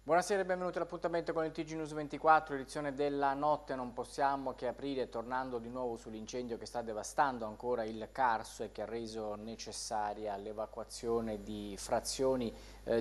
Buonasera e benvenuti all'appuntamento con il TG News 24, edizione della notte. Non possiamo che aprire tornando di nuovo sull'incendio che sta devastando ancora il Carso e che ha reso necessaria l'evacuazione di frazioni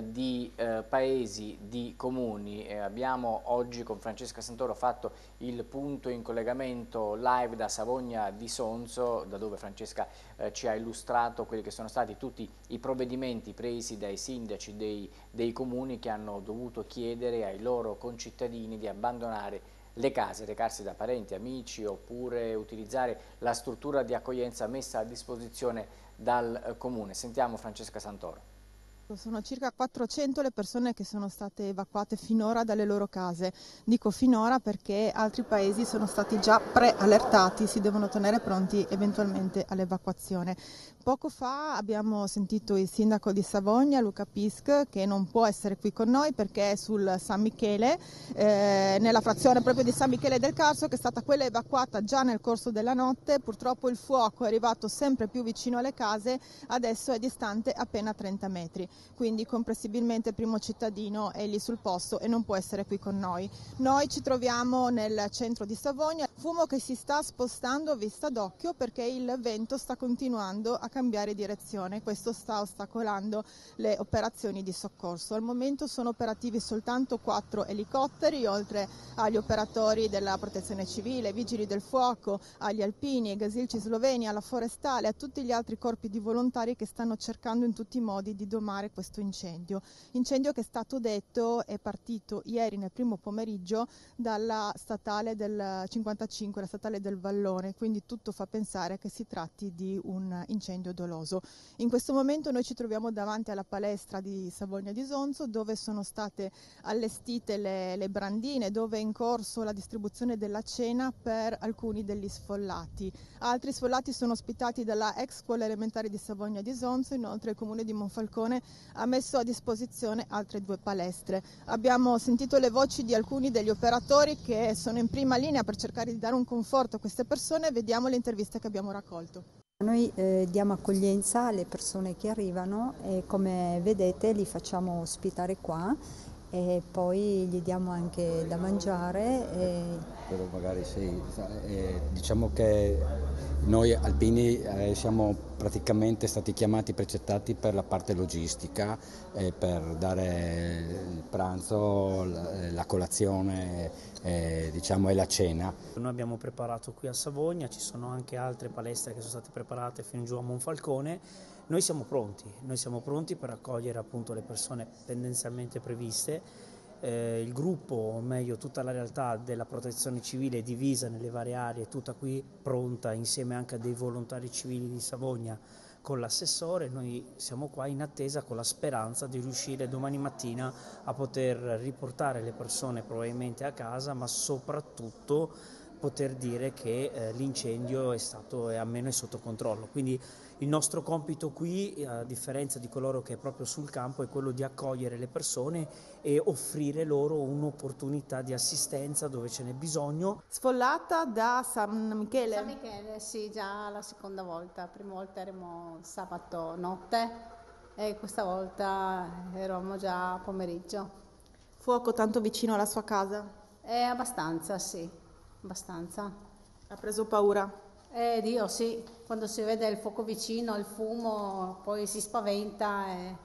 di paesi, di comuni. Abbiamo oggi con Francesca Santoro fatto il punto in collegamento live da Savogna di Sonzo, da dove Francesca ci ha illustrato quelli che sono stati tutti i provvedimenti presi dai sindaci dei comuni che hanno dovuto chiedere ai loro concittadini di abbandonare le case, recarsi da parenti, amici oppure utilizzare la struttura di accoglienza messa a disposizione dal comune. Sentiamo Francesca Santoro. Sono circa 400 le persone che sono state evacuate finora dalle loro case. Dico finora perché altri paesi sono stati già preallertati, si devono tenere pronti eventualmente all'evacuazione. Poco fa abbiamo sentito il sindaco di Savogna, Luca Pisc, che non può essere qui con noi perché è sul San Michele, nella frazione proprio di San Michele del Carso, che è stata quella evacuata già nel corso della notte. Purtroppo il fuoco è arrivato sempre più vicino alle case, adesso è distante appena 30 metri. Quindi comprensibilmente il primo cittadino è lì sul posto e non può essere qui con noi. Noi ci troviamo nel centro di Savogna, fumo che si sta spostando a vista d'occhio perché il vento sta continuando a cambiare direzione, questo sta ostacolando le operazioni di soccorso. Al momento sono operativi soltanto 4 elicotteri, oltre agli operatori della protezione civile, vigili del fuoco, agli alpini, ai gasilci sloveni, alla forestale, a tutti gli altri corpi di volontari che stanno cercando in tutti i modi di domare questo incendio che è stato detto è partito ieri nel primo pomeriggio dalla statale del 55, la statale del Vallone, quindi tutto fa pensare che si tratti di un incendio doloso. In questo momento noi ci troviamo davanti alla palestra di Savogna di Sonzo, dove sono state allestite le brandine, dove è in corso la distribuzione della cena per alcuni degli sfollati. Altri sfollati sono ospitati dalla ex scuola elementare di Savogna di Sonzo. Inoltre il comune di Monfalcone ha messo a disposizione altre 2 palestre. Abbiamo sentito le voci di alcuni degli operatori che sono in prima linea per cercare di dare un conforto a queste persone. Vediamo le interviste che abbiamo raccolto. Noi diamo accoglienza alle persone che arrivano e come vedete li facciamo ospitare qua e poi gli diamo anche da mangiare. Però magari sì, diciamo che noi alpini siamo praticamente stati chiamati, precettati per la parte logistica, per dare il pranzo, la colazione diciamo, e la cena. Noi abbiamo preparato qui a Savogna, ci sono anche altre palestre che sono state preparate fin giù a Monfalcone. Noi siamo pronti per accogliere appunto le persone tendenzialmente previste. Il gruppo, o meglio tutta la realtà della protezione civile è divisa nelle varie aree, tutta qui pronta insieme anche a dei volontari civili di Savogna con l'assessore. Noi siamo qua in attesa con la speranza di riuscire domani mattina a poter riportare le persone probabilmente a casa, ma soprattutto poter dire che l'incendio è almeno è sotto controllo. Quindi il nostro compito qui, a differenza di coloro che è proprio sul campo, è quello di accogliere le persone e offrire loro un'opportunità di assistenza dove ce n'è bisogno. Sfollata da San Michele? San Michele, sì, già la seconda volta. La prima volta eravamo sabato notte e questa volta eravamo già pomeriggio. Fuoco tanto vicino alla sua casa? Abbastanza, sì, abbastanza. Ha preso paura? Dio, sì, quando si vede il fuoco vicino, il fumo, poi si spaventa.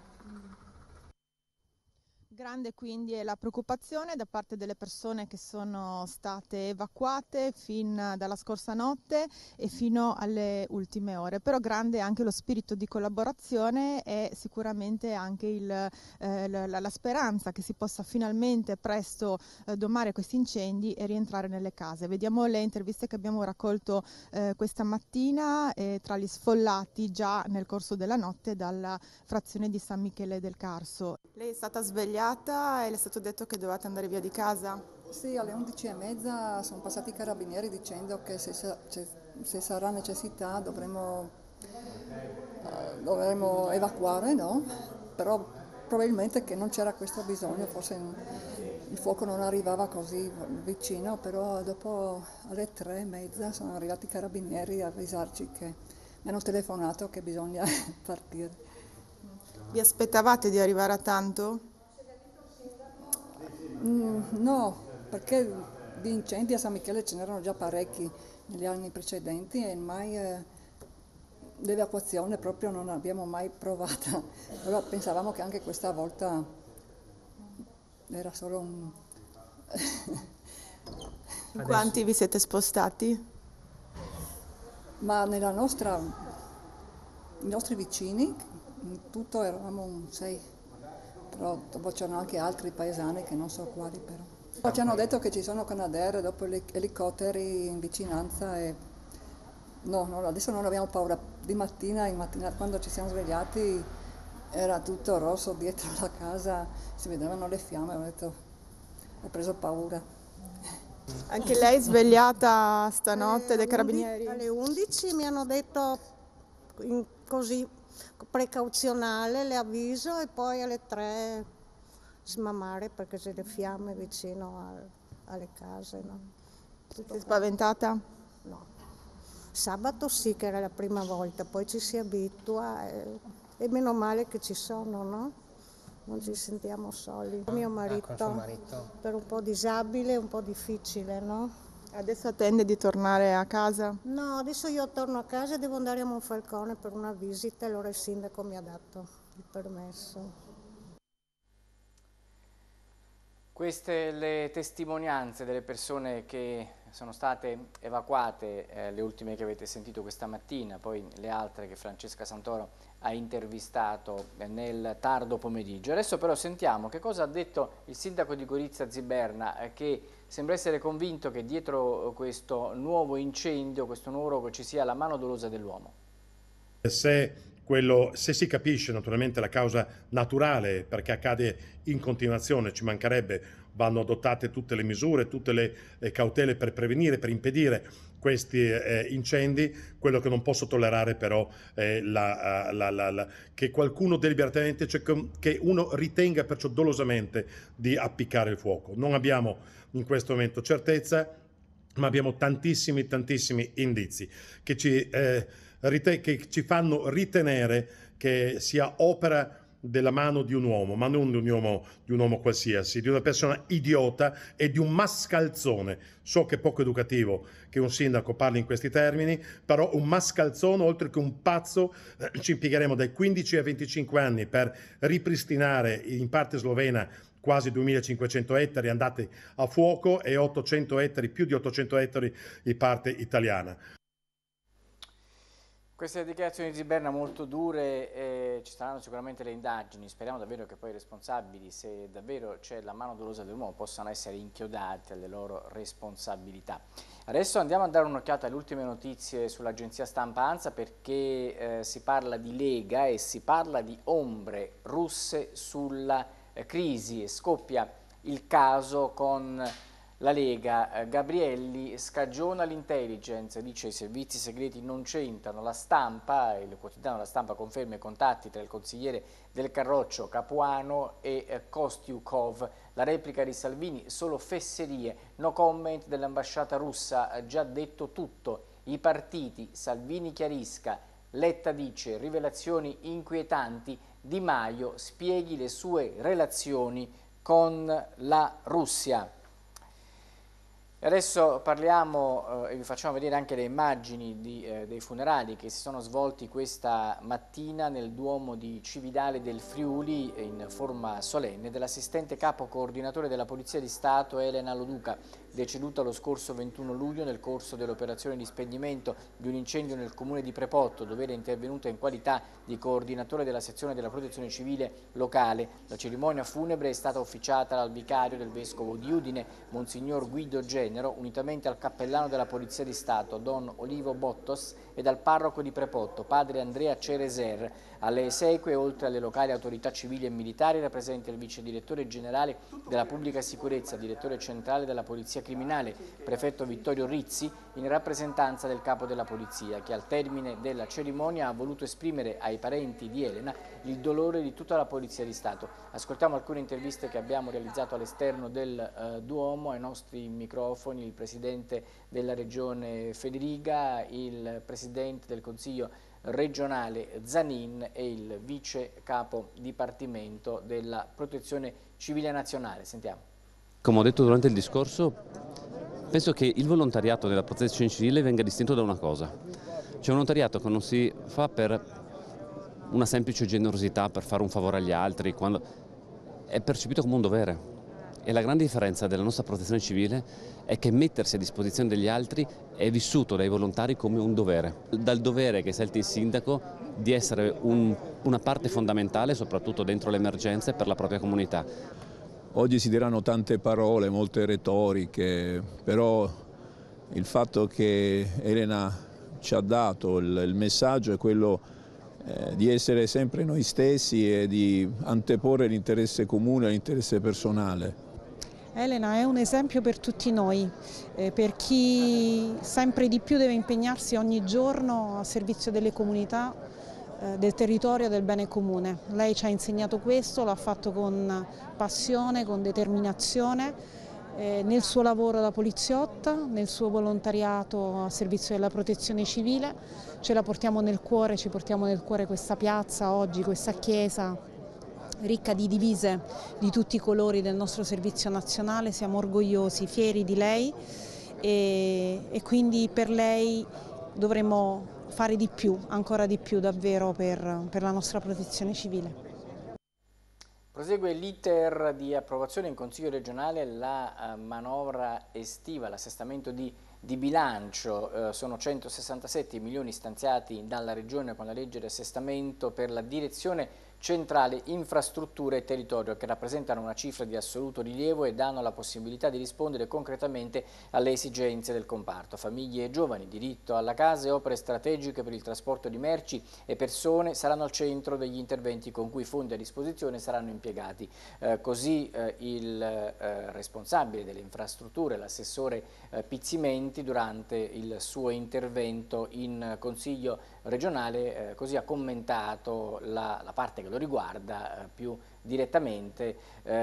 Grande quindi è la preoccupazione da parte delle persone che sono state evacuate fin dalla scorsa notte e fino alle ultime ore, però grande anche lo spirito di collaborazione e sicuramente anche la speranza che si possa finalmente presto domare questi incendi e rientrare nelle case. Vediamo le interviste che abbiamo raccolto questa mattina tra gli sfollati già nel corso della notte dalla frazione di San Michele del Carso. Lei è stata svegliata e le è stato detto che dovete andare via di casa? Sì, alle 11:30 sono passati i carabinieri dicendo che se sarà necessità dovremo evacuare, no? Però probabilmente che non c'era questo bisogno, forse il fuoco non arrivava così vicino, però dopo alle 3:30 sono arrivati i carabinieri a avvisarci che mi hanno telefonato che bisogna partire. Vi aspettavate di arrivare a tanto? No, perché di incendi a San Michele ce n'erano già parecchi negli anni precedenti e mai l'evacuazione proprio non l'abbiamo mai provata. Allora pensavamo che anche questa volta era solo un... In quanti vi siete spostati? Ma i nostri vicini, in tutto eravamo 6, però dopo c'erano anche altri paesani che non so quali però. Poi ci hanno detto che ci sono Canadair, dopo elicotteri in vicinanza e no, adesso non abbiamo paura. Di mattina quando ci siamo svegliati era tutto rosso dietro la casa, si vedevano le fiamme, ho preso paura. Anche lei svegliata stanotte dai carabinieri? Alle 11 mi hanno detto così precauzionale, le avviso, e poi alle 3 smamare perché c'è le fiamme vicino alle case. No? Sei spaventata? No. Sabato sì che era la prima volta, poi ci si abitua e meno male che ci sono, no? Non ci sentiamo soli. Mio marito, per un po' disabile, un po' difficile, no? Adesso attende di tornare a casa? No, adesso io torno a casa e devo andare a Monfalcone per una visita, allora il sindaco mi ha dato il permesso. Queste le testimonianze delle persone che sono state evacuate, le ultime che avete sentito questa mattina, poi le altre che Francesca Santoro ha intervistato nel tardo pomeriggio. Adesso però sentiamo che cosa ha detto il sindaco di Gorizia Ziberna, che sembra essere convinto che dietro questo nuovo incendio, questo nuovo rogo, ci sia la mano dolosa dell'uomo. Se si capisce naturalmente la causa naturale, perché accade in continuazione, ci mancherebbe, vanno adottate tutte le misure, tutte le cautele per prevenire, per impedire questi incendi. Quello che non posso tollerare però è che qualcuno deliberatamente, cioè che uno ritenga perciò dolosamente di appiccare il fuoco. Non abbiamo in questo momento certezza, ma abbiamo tantissimi indizi che ci fanno ritenere che sia opera della mano di un uomo, ma non di un uomo qualsiasi, di una persona idiota e di un mascalzone. So che è poco educativo che un sindaco parli in questi termini, però un mascalzone, oltre che un pazzo, ci impiegheremo dai 15 ai 25 anni per ripristinare in parte slovena quasi 2500 ettari andati a fuoco e 800 ettari, più di 800 ettari in parte italiana. Queste dichiarazioni di Ziberna molto dure, ci saranno sicuramente le indagini, speriamo davvero che poi i responsabili, se davvero c'è la mano dolosa dell'uomo, possano essere inchiodati alle loro responsabilità. Adesso andiamo a dare un'occhiata alle ultime notizie sull'agenzia stampa ANSA, perché si parla di Lega e si parla di ombre russe sulla crisi, e scoppia il caso con la Lega. Gabrielli scagiona l'intelligence, dice i servizi segreti non c'entrano, la stampa, il quotidiano La Stampa conferma i contatti tra il consigliere del Carroccio Capuano e Kostyukov, la replica di Salvini solo fesserie, no comment dell'ambasciata russa, ha già detto tutto, i partiti, Salvini chiarisca, Letta dice rivelazioni inquietanti, Di Maio spieghi le sue relazioni con la Russia. Adesso parliamo e vi facciamo vedere anche le immagini dei funerali che si sono svolti questa mattina nel Duomo di Cividale del Friuli in forma solenne dell'assistente capo coordinatore della Polizia di Stato Elena Loduca, deceduta lo scorso 21 luglio nel corso dell'operazione di spegnimento di un incendio nel comune di Prepotto, dove era intervenuta in qualità di coordinatore della sezione della protezione civile locale. La cerimonia funebre è stata officiata dal vicario del vescovo di Udine, Monsignor Guido Genero, unitamente al cappellano della Polizia di Stato, Don Olivo Bottos, e dal parroco di Prepotto, padre Andrea Cereser. Alle esequie, oltre alle locali autorità civili e militari, era presente il vice direttore generale della pubblica sicurezza, direttore centrale della polizia criminale, prefetto Vittorio Rizzi, in rappresentanza del capo della polizia, che al termine della cerimonia ha voluto esprimere ai parenti di Elena il dolore di tutta la Polizia di Stato. Ascoltiamo alcune interviste che abbiamo realizzato all'esterno del Duomo, ai nostri microfoni il presidente della regione Federiga, il presidente del Consiglio regionale Zanin e il vice capo dipartimento della protezione civile nazionale. Sentiamo. Come ho detto durante il discorso, penso che il volontariato nella protezione civile venga distinto da una cosa. C'è un volontariato che non si fa per una semplice generosità, per fare un favore agli altri, quando è percepito come un dovere. E la grande differenza della nostra protezione civile è che mettersi a disposizione degli altri è vissuto dai volontari come un dovere. Dal dovere che sente il sindaco di essere una parte fondamentale, soprattutto dentro le emergenze, per la propria comunità. Oggi si diranno tante parole, molte retoriche, però il fatto che Elena ci ha dato il messaggio è quello di essere sempre noi stessi e di anteporre l'interesse comune all'interesse personale. Elena è un esempio per tutti noi, per chi sempre di più deve impegnarsi ogni giorno a servizio delle comunità, del territorio e del bene comune. Lei ci ha insegnato questo, l'ha fatto con passione, con determinazione, nel suo lavoro da poliziotta, nel suo volontariato a servizio della protezione civile. Ce la portiamo nel cuore, ci portiamo nel cuore questa piazza oggi, questa chiesa ricca di divise di tutti i colori del nostro servizio nazionale. Siamo orgogliosi, fieri di lei e quindi per lei dovremo fare di più, ancora di più davvero per la nostra protezione civile. Prosegue l'iter di approvazione in Consiglio regionale la manovra estiva, l'assestamento di bilancio. Sono 167 milioni stanziati dalla Regione con la legge di assestamento per la direzione centrale infrastrutture e territorio, che rappresentano una cifra di assoluto rilievo e danno la possibilità di rispondere concretamente alle esigenze del comparto. Famiglie e giovani, diritto alla casa e opere strategiche per il trasporto di merci e persone saranno al centro degli interventi con cui i fondi a disposizione saranno impiegati. Così il responsabile delle infrastrutture, l'assessore Pizzimenti, durante il suo intervento in Consiglio regionale, così ha commentato la parte che lo riguarda più direttamente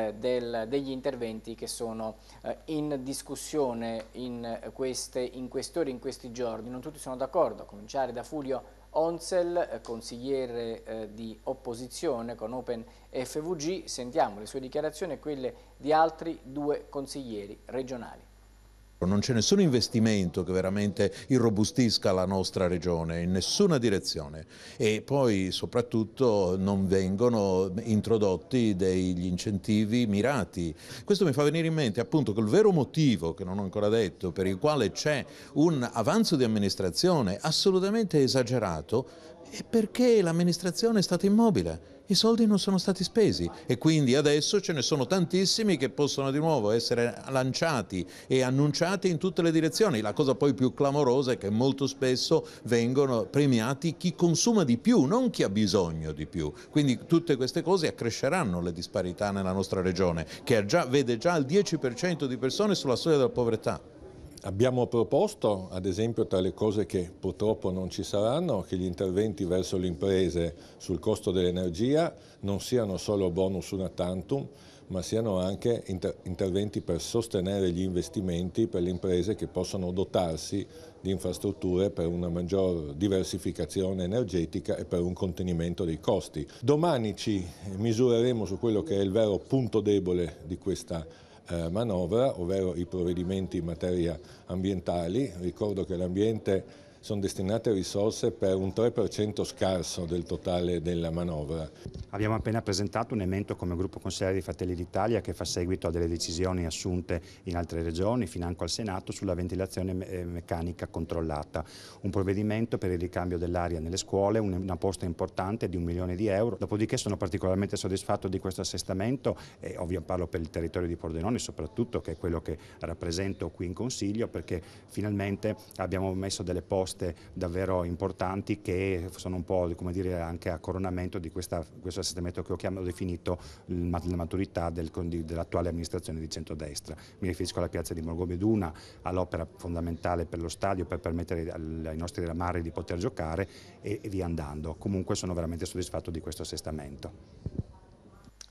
degli interventi che sono in discussione in queste ore, in questi giorni. Non tutti sono d'accordo, a cominciare da Fulvio Onzel, consigliere di opposizione con Open FVG. Sentiamo le sue dichiarazioni e quelle di altri due consiglieri regionali. Non c'è nessun investimento che veramente irrobustisca la nostra regione in nessuna direzione, e poi soprattutto non vengono introdotti degli incentivi mirati. Questo mi fa venire in mente appunto che il vero motivo, che non ho ancora detto, per il quale c'è un avanzo di amministrazione assolutamente esagerato, è perché l'amministrazione è stata immobile. I soldi non sono stati spesi e quindi adesso ce ne sono tantissimi che possono di nuovo essere lanciati e annunciati in tutte le direzioni. La cosa poi più clamorosa è che molto spesso vengono premiati chi consuma di più, non chi ha bisogno di più. Quindi tutte queste cose accresceranno le disparità nella nostra regione, che vede già il 10% di persone sulla soglia della povertà. Abbiamo proposto, ad esempio, tra le cose che purtroppo non ci saranno, che gli interventi verso le imprese sul costo dell'energia non siano solo bonus una tantum, ma siano anche interventi per sostenere gli investimenti per le imprese che possono dotarsi di infrastrutture per una maggior diversificazione energetica e per un contenimento dei costi. Domani ci misureremo su quello che è il vero punto debole di questa manovra, ovvero i provvedimenti in materia ambientali. Ricordo che l'ambiente sono destinate risorse per un 3% scarso del totale della manovra. Abbiamo appena presentato un emendamento come gruppo consigliare di Fratelli d'Italia che fa seguito a delle decisioni assunte in altre regioni, financo al Senato, sulla ventilazione meccanica controllata. Un provvedimento per il ricambio dell'aria nelle scuole, una posta importante di €1 milione. Dopodiché sono particolarmente soddisfatto di questo assestamento, e ovvio parlo per il territorio di Pordenone soprattutto, che è quello che rappresento qui in Consiglio, perché finalmente abbiamo messo delle poste davvero importanti che sono un po', come dire, anche a coronamento di questo assestamento che ho definito la maturità dell'attuale amministrazione di centrodestra. Mi riferisco alla piazza di Morgomeduna, all'opera fondamentale per lo stadio per permettere ai nostri ramari di poter giocare e via andando. Comunque sono veramente soddisfatto di questo assestamento.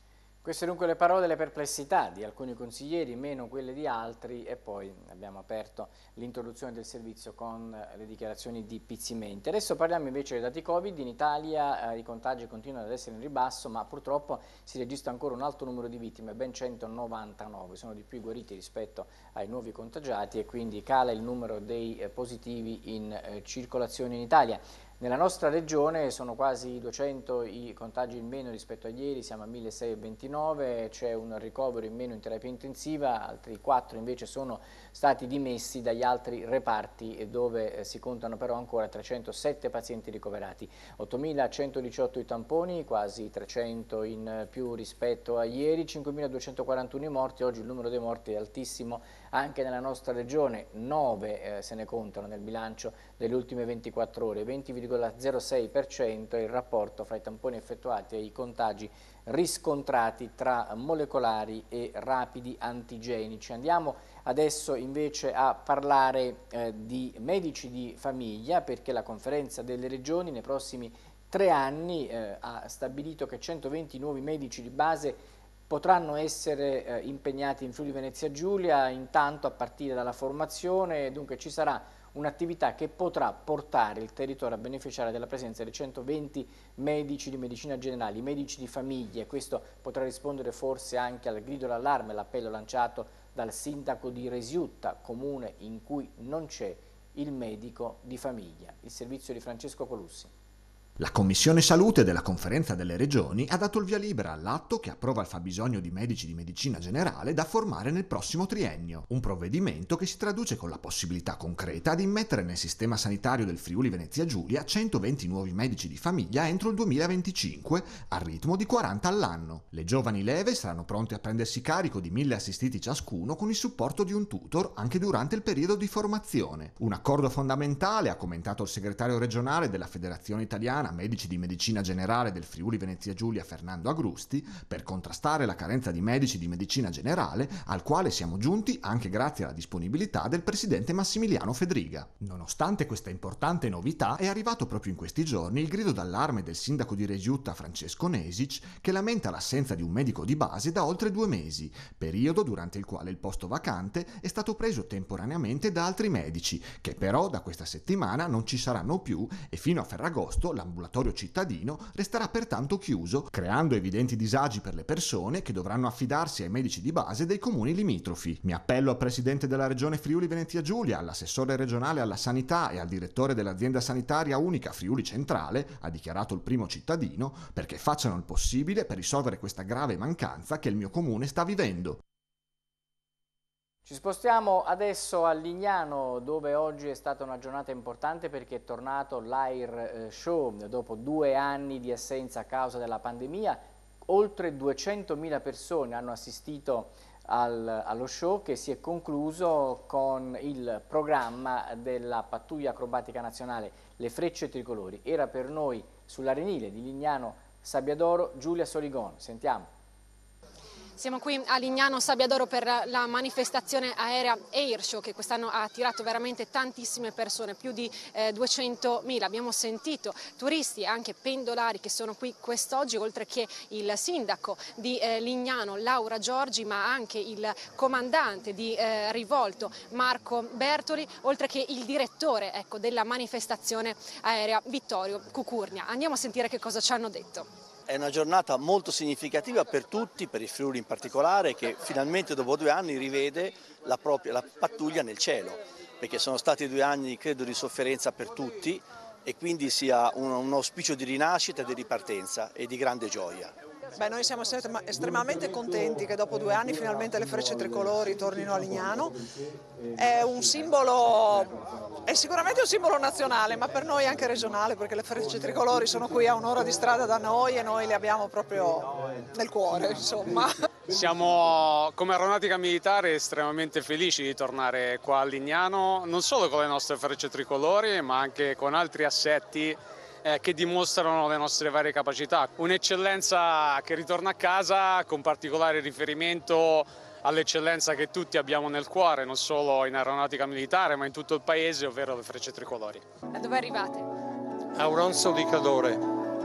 Queste dunque le parole e le perplessità di alcuni consiglieri, meno quelle di altri, e poi abbiamo aperto l'introduzione del servizio con le dichiarazioni di Pizzimenti. Adesso parliamo invece dei dati Covid. In Italia i contagi continuano ad essere in ribasso, ma purtroppo si registra ancora un alto numero di vittime, ben 199, sono di più i guariti rispetto ai nuovi contagiati e quindi cala il numero dei positivi in circolazione in Italia. Nella nostra regione sono quasi 200 i contagi in meno rispetto a ieri, siamo a 1629, c'è un ricovero in meno in terapia intensiva, altri 4 invece sono stati dimessi dagli altri reparti dove si contano però ancora 307 pazienti ricoverati, 8.118 i tamponi, quasi 300 in più rispetto a ieri, 5.241 i morti, oggi il numero dei morti è altissimo anche nella nostra regione, 9 se ne contano nel bilancio delle ultime 24 ore, 20,06% è il rapporto fra i tamponi effettuati e i contagi riscontrati tra molecolari e rapidi antigenici. Andiamo adesso invece a parlare di medici di famiglia, perché la conferenza delle regioni nei prossimi 3 anni ha stabilito che 120 nuovi medici di base potranno essere impegnati in Friuli Venezia Giulia, intanto a partire dalla formazione, dunque ci sarà un'attività che potrà portare il territorio a beneficiare della presenza di 120 medici di medicina generale, medici di famiglia. Questo potrà rispondere forse anche al grido d'allarme, l'appello lanciato dal sindaco di Resiutta, comune in cui non c'è il medico di famiglia. Il servizio di Francesco Colussi. La Commissione Salute della Conferenza delle Regioni ha dato il via libera all'atto che approva il fabbisogno di medici di medicina generale da formare nel prossimo triennio, un provvedimento che si traduce con la possibilità concreta di immettere nel sistema sanitario del Friuli Venezia Giulia 120 nuovi medici di famiglia entro il 2025 al ritmo di 40 all'anno. Le giovani leve saranno pronte a prendersi carico di 1.000 assistiti ciascuno con il supporto di un tutor anche durante il periodo di formazione. Un accordo fondamentale, ha commentato il segretario regionale della Federazione Italiana Medici di Medicina Generale del Friuli Venezia Giulia Fernando Agrusti, per contrastare la carenza di medici di medicina generale, al quale siamo giunti anche grazie alla disponibilità del presidente Massimiliano Fedriga. Nonostante questa importante novità, è arrivato proprio in questi giorni il grido d'allarme del sindaco di Resiutta Francesco Nesic, che lamenta l'assenza di un medico di base da oltre 2 mesi, periodo durante il quale il posto vacante è stato preso temporaneamente da altri medici, che però da questa settimana non ci saranno più e fino a Ferragosto l'ambulatorio cittadino resterà pertanto chiuso, creando evidenti disagi per le persone che dovranno affidarsi ai medici di base dei comuni limitrofi. Mi appello al presidente della regione Friuli Venezia Giulia, all'assessore regionale alla sanità e al direttore dell'azienda sanitaria unica Friuli Centrale, ha dichiarato il primo cittadino, perché facciano il possibile per risolvere questa grave mancanza che il mio comune sta vivendo. Ci spostiamo adesso a Lignano, dove oggi è stata una giornata importante perché è tornato l'Air Show. Dopo 2 anni di assenza a causa della pandemia, oltre 200.000 persone hanno assistito allo show, che si è concluso con il programma della pattuglia acrobatica nazionale Le Frecce Tricolori. Era per noi sull'arenile di Lignano Sabbiadoro Giulia Soligon. Sentiamo. Siamo qui a Lignano Sabbiadoro per la manifestazione aerea Air Show, che quest'anno ha attirato veramente tantissime persone, più di 200.000. Abbiamo sentito turisti e anche pendolari che sono qui quest'oggi, oltre che il sindaco di Lignano Laura Giorgi, ma anche il comandante di Rivolto Marco Bertoli, oltre che il direttore della manifestazione aerea Vittorio Cucurnia. Andiamo a sentire che cosa ci hanno detto. È una giornata molto significativa per tutti, per il Friuli in particolare, che finalmente dopo 2 anni rivede la pattuglia nel cielo, perché sono stati 2 anni, credo, di sofferenza per tutti, e quindi sia un auspicio di rinascita, di ripartenza e di grande gioia. Beh, noi siamo estremamente contenti che dopo 2 anni finalmente le Frecce Tricolori tornino a Lignano. È un simbolo, è sicuramente un simbolo nazionale, ma per noi anche regionale, perché le Frecce Tricolori sono qui a 1 ora di strada da noi e noi le abbiamo proprio nel cuore, insomma. Siamo come aeronautica militare estremamente felici di tornare qua a Lignano, non solo con le nostre Frecce Tricolori, ma anche con altri assetti che dimostrano le nostre varie capacità. Un'eccellenza che ritorna a casa, con particolare riferimento all'eccellenza che tutti abbiamo nel cuore, non solo in aeronautica militare ma in tutto il paese, ovvero le Frecce Tricolori. Da dove arrivate? Auronzo di Cadore.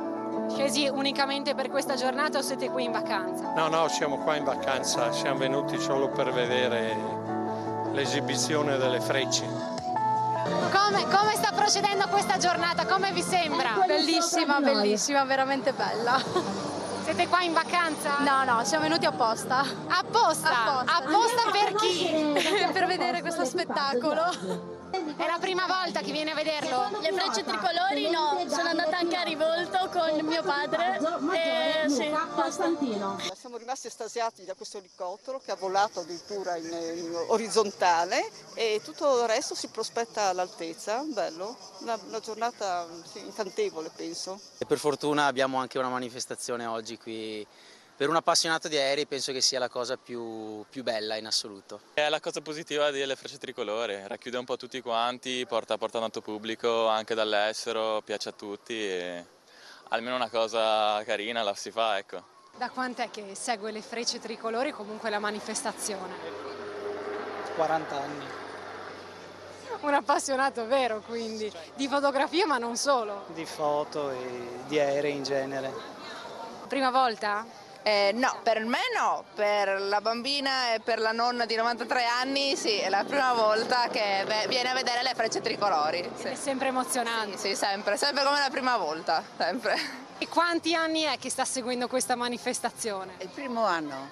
Scesi unicamente per questa giornata o siete qui in vacanza? No, siamo qua in vacanza, siamo venuti solo per vedere l'esibizione delle frecce. Come sta procedendo questa giornata? Come vi sembra? Bellissima, bellissima, veramente bella. Siete qua in vacanza? No, siamo venuti apposta. Apposta? Apposta per chi? Per vedere questo spettacolo. È la prima volta che viene a vederlo? Le frecce tricolori no, sono andata anche a Rivolto con mio padre e sì, basta. Siamo rimasti estasiati da questo elicottero che ha volato addirittura in orizzontale e tutto il resto si prospetta all'altezza, bello, una giornata incantevole penso. E per fortuna abbiamo anche una manifestazione oggi qui. Per un appassionato di aerei penso che sia la cosa più bella in assoluto. È la cosa positiva delle frecce tricolore, racchiude un po' tutti quanti, porta tanto pubblico anche dall'estero, piace a tutti e almeno una cosa carina la si fa, ecco. Da quant'è che segue le frecce tricolori, comunque la manifestazione? 40 anni. Un appassionato vero quindi, di fotografia ma non solo? Di foto e di aerei in genere. Prima volta? No, per me no, per la bambina e per la nonna di 93 anni sì, è la prima volta che viene a vedere le frecce tricolori. Sì. È sempre emozionante. Sì, sempre come la prima volta, sempre. E quanti anni è che sta seguendo questa manifestazione? Il primo anno.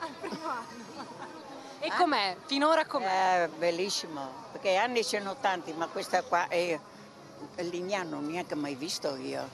E com'è? Finora com'è? È bellissimo, perché anni ce ne sono tanti, ma questa qua è Lignano, neanche mai visto io.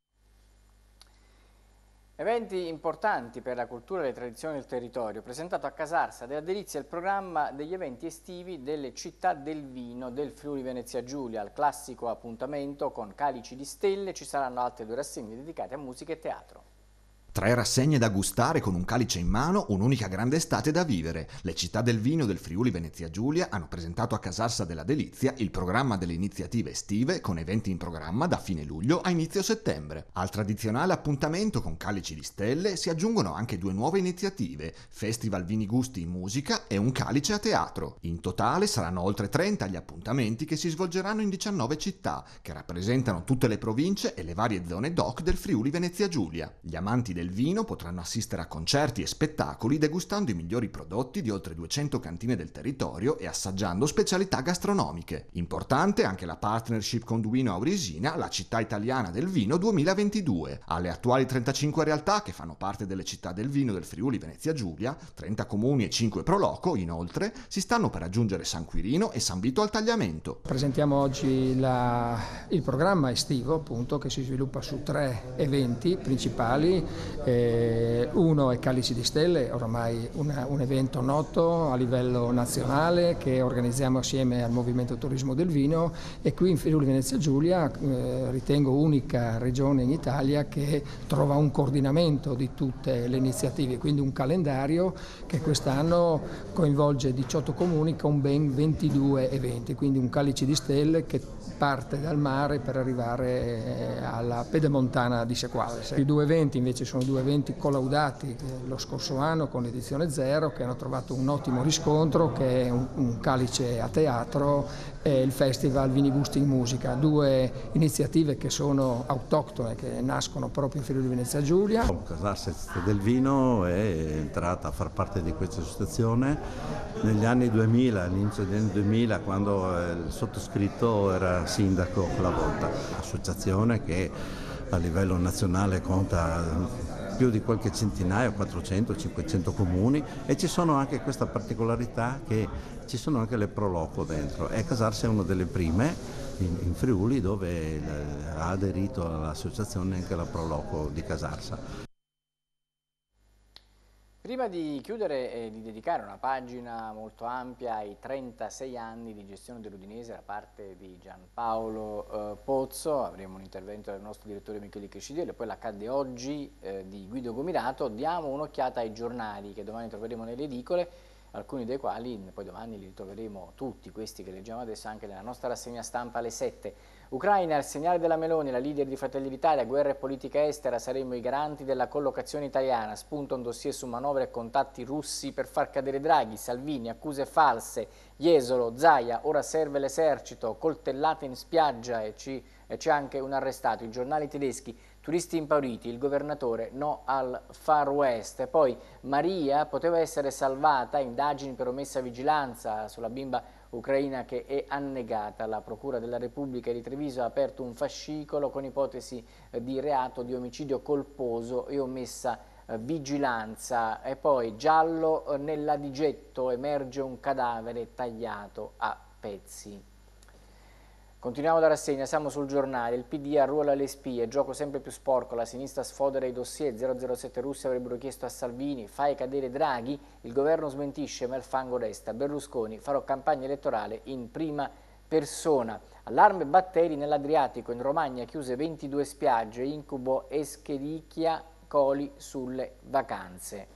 Eventi importanti per la cultura e le tradizioni del territorio. Presentato a Casarsa della Delizia il programma degli eventi estivi delle città del vino del Friuli Venezia Giulia. Al classico appuntamento con Calici di Stelle ci saranno altre 2 rassegne dedicate a musica e teatro. 3 rassegne da gustare con un calice in mano, un'unica grande estate da vivere. Le città del vino del Friuli Venezia Giulia hanno presentato a Casarsa della Delizia il programma delle iniziative estive con eventi in programma da fine luglio a inizio settembre. Al tradizionale appuntamento con Calici di Stelle si aggiungono anche 2 nuove iniziative, Festival Vini Gusti in musica e un calice a teatro. In totale saranno oltre 30 gli appuntamenti che si svolgeranno in 19 città, che rappresentano tutte le province e le varie zone DOC del Friuli Venezia Giulia. Gli amanti del vino potranno assistere a concerti e spettacoli degustando i migliori prodotti di oltre 200 cantine del territorio e assaggiando specialità gastronomiche. Importante anche la partnership con Duino Aurisina, la città italiana del vino 2022. Alle attuali 35 realtà che fanno parte delle città del vino del Friuli Venezia Giulia, 30 comuni e 5 proloco, inoltre, si stanno per aggiungere San Quirino e San Vito al Tagliamento. Presentiamo oggi il programma estivo, appunto, che si sviluppa su 3 eventi principali. Uno è Calici di Stelle, oramai un evento noto a livello nazionale che organizziamo assieme al Movimento Turismo del Vino, e qui in Friuli Venezia Giulia ritengo unica regione in Italia che trova un coordinamento di tutte le iniziative, quindi un calendario che quest'anno coinvolge 18 comuni con ben 22 eventi, quindi un Calici di Stelle che parte dal mare per arrivare alla Pedemontana di Sequales. I 2 eventi invece sono 2 eventi collaudati lo scorso anno con edizione 0 che hanno trovato un ottimo riscontro, che è un calice a teatro e il Festival Vini Gusti in musica, 2 iniziative che sono autoctone, che nascono proprio in Friuli Venezia Giulia. Casarsa del Vino è entrata a far parte di questa associazione negli anni 2000, all'inizio degli anni 2000, quando il sottoscritto era sindaco quella volta. Associazione che a livello nazionale conta più di qualche centinaio, 400-500 comuni, e ci sono anche questa particolarità che ci sono anche le proloco dentro, e Casarsa è una delle prime in Friuli dove ha aderito all'associazione anche la proloco di Casarsa. Prima di chiudere e di dedicare una pagina molto ampia ai 36 anni di gestione dell'Udinese da parte di Gianpaolo Pozzo, avremo un intervento del nostro direttore Michele Crescidello, poi l'accadde oggi di Guido Gomirato. Diamo un'occhiata ai giornali che domani troveremo nelle edicole, alcuni dei quali poi domani li ritroveremo tutti, questi che leggiamo adesso, anche nella nostra rassegna stampa alle 7. Ucraina, il segnale della Meloni, la leader di Fratelli d'Italia, guerra e politica estera, saremo i garanti della collocazione italiana, spunta un dossier su manovre e contatti russi per far cadere Draghi, Salvini, accuse false, Jesolo, Zaia, ora serve l'esercito, coltellate in spiaggia e c'è anche un arrestato. I giornali tedeschi, Turisti impauriti, il governatore no al Far West. E poi Maria poteva essere salvata, indagini per omessa vigilanza sulla bimba ucraina che è annegata. La Procura della Repubblica di Treviso ha aperto un fascicolo con ipotesi di reato di omicidio colposo e omessa vigilanza. E poi giallo nell'Adigetto, emerge un cadavere tagliato a pezzi. Continuiamo la rassegna, siamo sul Giornale. Il PD arruola le spie, gioco sempre più sporco, la sinistra sfodera i dossier, 007 russi avrebbero chiesto a Salvini, fai cadere Draghi, il governo smentisce ma il fango resta, Berlusconi, farò campagna elettorale in prima persona. Allarme batteri nell'Adriatico, in Romagna chiuse 22 spiagge, incubo Escherichia coli sulle vacanze.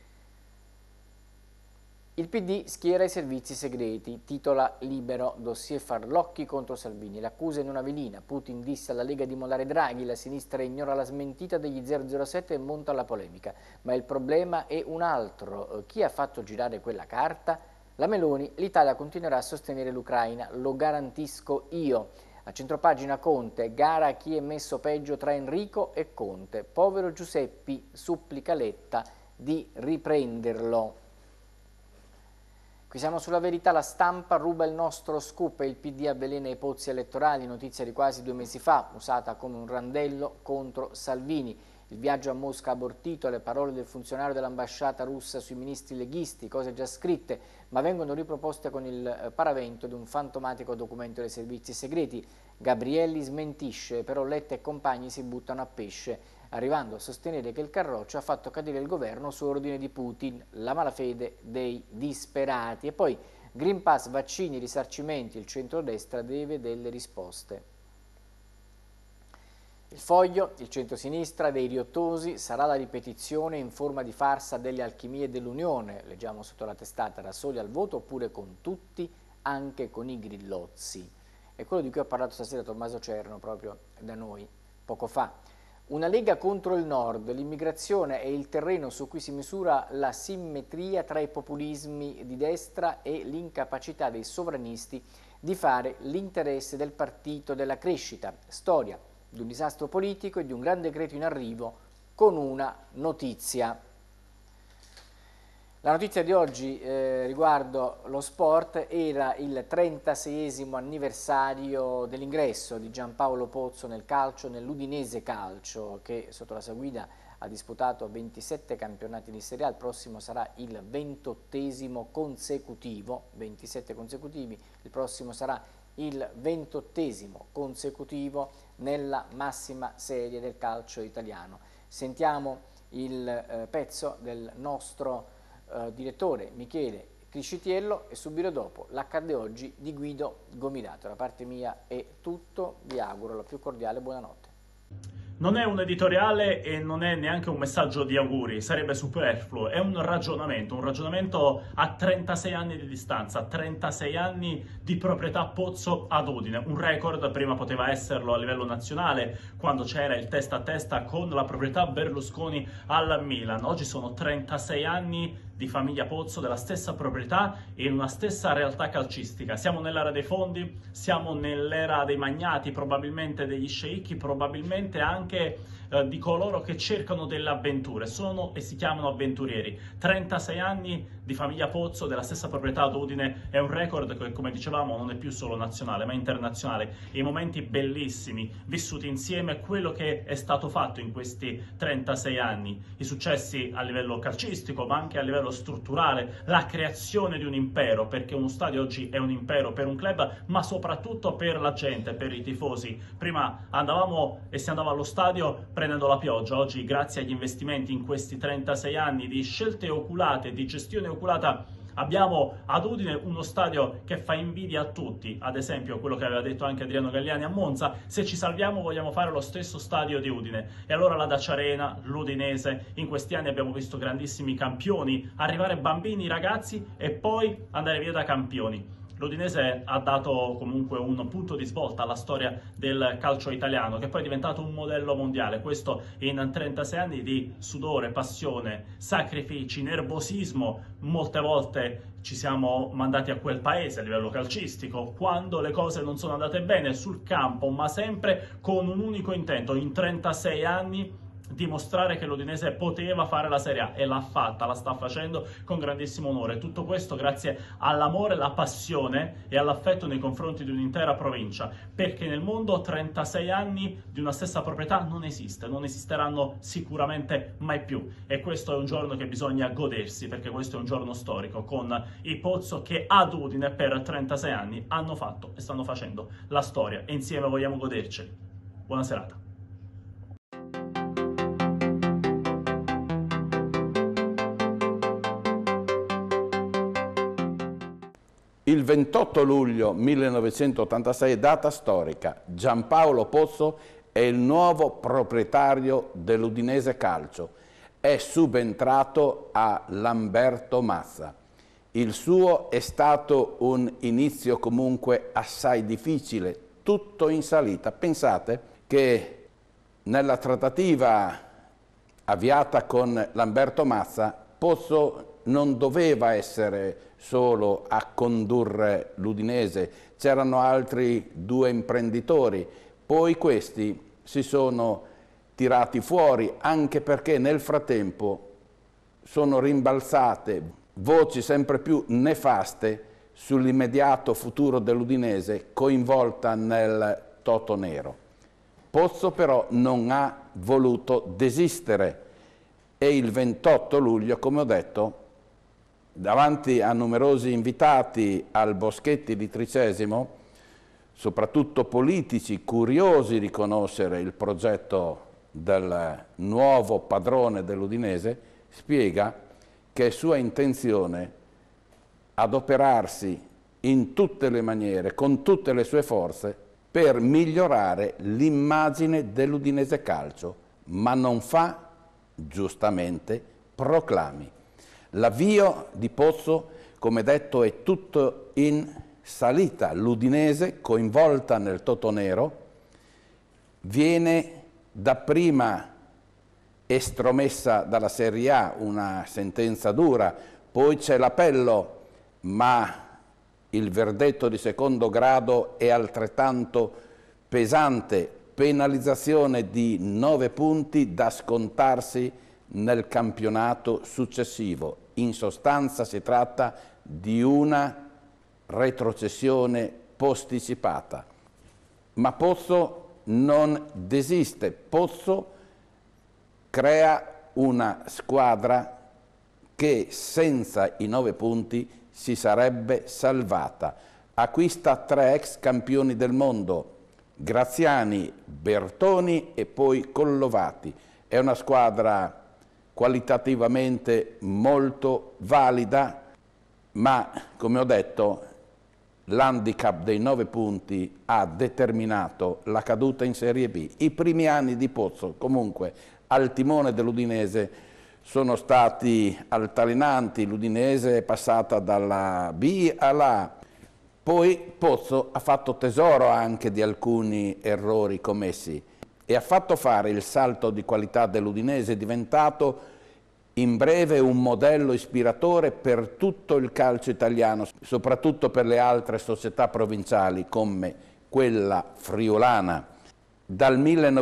Il PD schiera i servizi segreti, titola Libero, dossier Farlocchi contro Salvini, l'accusa in una velina, Putin disse alla Lega di mollare Draghi, la sinistra ignora la smentita degli 007 e monta la polemica, ma il problema è un altro, chi ha fatto girare quella carta? La Meloni, l'Italia continuerà a sostenere l'Ucraina, lo garantisco io. A centropagina Conte, gara a chi è messo peggio tra Enrico e Conte, povero Giuseppi supplica Letta di riprenderlo. Qui siamo sulla Verità, la Stampa ruba il nostro scoop e il PD avvelena i pozzi elettorali, notizia di quasi 2 mesi fa, usata come un randello contro Salvini. Il viaggio a Mosca abortito, le parole del funzionario dell'ambasciata russa sui ministri leghisti, cose già scritte, ma vengono riproposte con il paravento di un fantomatico documento dei servizi segreti. Gabrielli smentisce, però Letta e compagni si buttano a pesce, arrivando a sostenere che il Carroccio ha fatto cadere il governo su ordine di Putin, la malafede dei disperati. E poi Green Pass, vaccini, risarcimenti, il centrodestra deve delle risposte. Il Foglio, il centrosinistra dei riottosi, sarà la ripetizione in forma di farsa delle alchimie dell'Unione, leggiamo sotto la testata, da soli al voto oppure con tutti, anche con i grillozzi. È quello di cui ha parlato stasera Tommaso Cerno proprio da noi, poco fa. Una Lega contro il Nord, l'immigrazione è il terreno su cui si misura la simmetria tra i populismi di destra e l'incapacità dei sovranisti di fare l'interesse del partito della crescita. Storia di un disastro politico e di un gran decreto in arrivo con una notizia. La notizia di oggi riguardo lo sport era il 36esimo anniversario dell'ingresso di Giampaolo Pozzo nel calcio, nell'Udinese Calcio, che sotto la sua guida ha disputato 27 campionati di Serie A, il prossimo sarà il 28esimo consecutivo, 27 consecutivi, il prossimo sarà il 28esimo consecutivo nella massima serie del calcio italiano. Sentiamo il pezzo del nostro direttore Michele Criscitiello e subito dopo l'accadde oggi di Guido Gomitato. Da parte mia è tutto, vi auguro la più cordiale buonanotte. Non è un editoriale e non è neanche un messaggio di auguri, sarebbe superfluo, è un ragionamento a 36 anni di distanza, 36 anni di proprietà Pozzo ad Udine, un record, prima poteva esserlo a livello nazionale quando c'era il testa a testa con la proprietà Berlusconi al Milan, oggi sono 36 anni di famiglia Pozzo, della stessa proprietà e in una stessa realtà calcistica. Siamo nell'era dei fondi, siamo nell'era dei magnati, probabilmente degli sceicchi, probabilmente anche di coloro che cercano delle avventure, sono e si chiamano avventurieri. 36 anni di famiglia Pozzo, della stessa proprietà ad Udine, è un record che, come dicevamo, non è più solo nazionale ma internazionale. E i momenti bellissimi vissuti insieme, quello che è stato fatto in questi 36 anni, i successi a livello calcistico ma anche a livello strutturale, la creazione di un impero, perché uno stadio oggi è un impero per un club ma soprattutto per la gente, per i tifosi. Prima andavamo e si andava allo stadio prendendo la pioggia, oggi grazie agli investimenti in questi 36 anni di scelte oculate, di gestione oculata, abbiamo ad Udine uno stadio che fa invidia a tutti, ad esempio quello che aveva detto anche Adriano Galliani a Monza: se ci salviamo vogliamo fare lo stesso stadio di Udine. E allora la Dacia Arena, l'Udinese, in questi anni abbiamo visto grandissimi campioni, arrivare bambini, ragazzi e poi andare via da campioni. l'Udinese ha dato comunque un punto di svolta alla storia del calcio italiano, che poi è diventato un modello mondiale. Questo in 36 anni di sudore, passione, sacrifici, nervosismo. Molte volte ci siamo mandati a quel paese a livello calcistico quando le cose non sono andate bene sul campo, ma sempre con un unico intento: in 36 anni dimostrare che l'Udinese poteva fare la Serie A, e l'ha fatta, la sta facendo con grandissimo onore. Tutto questo grazie all'amore, alla passione e all'affetto nei confronti di un'intera provincia, perché nel mondo 36 anni di una stessa proprietà non esiste, non esisteranno sicuramente mai più, e questo è un giorno che bisogna godersi, perché questo è un giorno storico, con i Pozzo che ad Udine per 36 anni hanno fatto e stanno facendo la storia, e insieme vogliamo goderci. Buona serata. Il 28 luglio 1986, data storica, Giampaolo Pozzo è il nuovo proprietario dell'Udinese Calcio. È subentrato a Lamberto Mazza. Il suo è stato un inizio comunque assai difficile, tutto in salita. Pensate che nella trattativa avviata con Lamberto Mazza, Pozzo non doveva essere solo a condurre l'Udinese, c'erano altri 2 imprenditori, poi questi si sono tirati fuori, anche perché nel frattempo sono rimbalzate voci sempre più nefaste sull'immediato futuro dell'Udinese coinvolta nel Toto Nero. Pozzo però non ha voluto desistere, e il 28 luglio, come ho detto, davanti a numerosi invitati al Boschetti di Tricesimo, soprattutto politici curiosi di conoscere il progetto del nuovo padrone dell'Udinese, spiega che è sua intenzione adoperarsi in tutte le maniere, con tutte le sue forze, per migliorare l'immagine dell'Udinese Calcio, ma non fa giustamente proclami. L'avvio di Pozzo, come detto, è tutto in salita. L'Udinese, coinvolta nel Toto Nero, viene dapprima estromessa dalla Serie A, una sentenza dura, poi c'è l'appello, ma il verdetto di secondo grado è altrettanto pesante, penalizzazione di 9 punti da scontarsi nel campionato successivo. In sostanza si tratta di una retrocessione posticipata. Ma Pozzo non desiste, Pozzo crea una squadra che senza i 9 punti si sarebbe salvata. Acquista 3 ex campioni del mondo, Graziani, Bertoni e poi Collovati. È una squadra qualitativamente molto valida, ma come ho detto l'handicap dei 9 punti ha determinato la caduta in Serie B. I primi anni di Pozzo comunque al timone dell'Udinese sono stati altalenanti, l'Udinese è passata dalla B alla A. Poi Pozzo ha fatto tesoro anche di alcuni errori commessi e ha fatto fare il salto di qualità dell'Udinese, è diventato in breve un modello ispiratore per tutto il calcio italiano, soprattutto per le altre società provinciali come quella friulana. Dal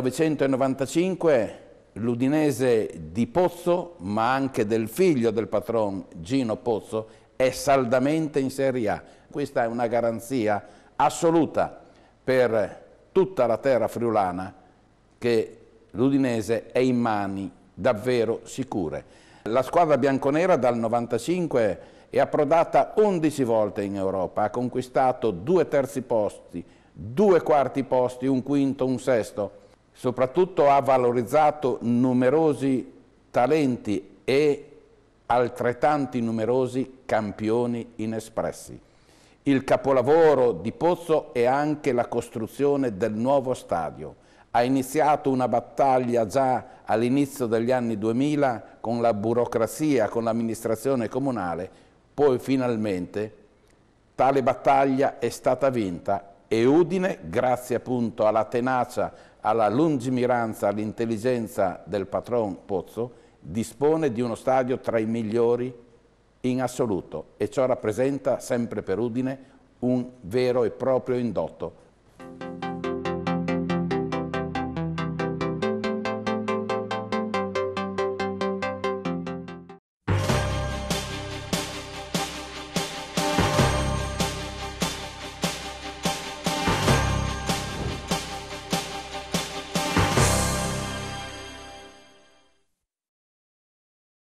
1995 l'Udinese di Pozzo, ma anche del figlio del patron Gino Pozzo, è saldamente in Serie A. Questa è una garanzia assoluta per tutta la terra friulana che l'Udinese è in mani davvero sicure. La squadra bianconera dal 95 è approdata 11 volte in Europa, ha conquistato 2 terzi posti, 2 quarti posti, un quinto, un sesto. Soprattutto ha valorizzato numerosi talenti e altrettanti numerosi campioni inespressi. Il capolavoro di Pozzo è anche la costruzione del nuovo stadio. Ha iniziato una battaglia già all'inizio degli anni 2000 con la burocrazia, con l'amministrazione comunale, poi finalmente Tale battaglia è stata vinta e Udine, grazie appunto alla tenacia, alla lungimiranza, all'intelligenza del patron Pozzo, dispone di uno stadio tra i migliori in assoluto e ciò rappresenta sempre per Udine un vero e proprio indotto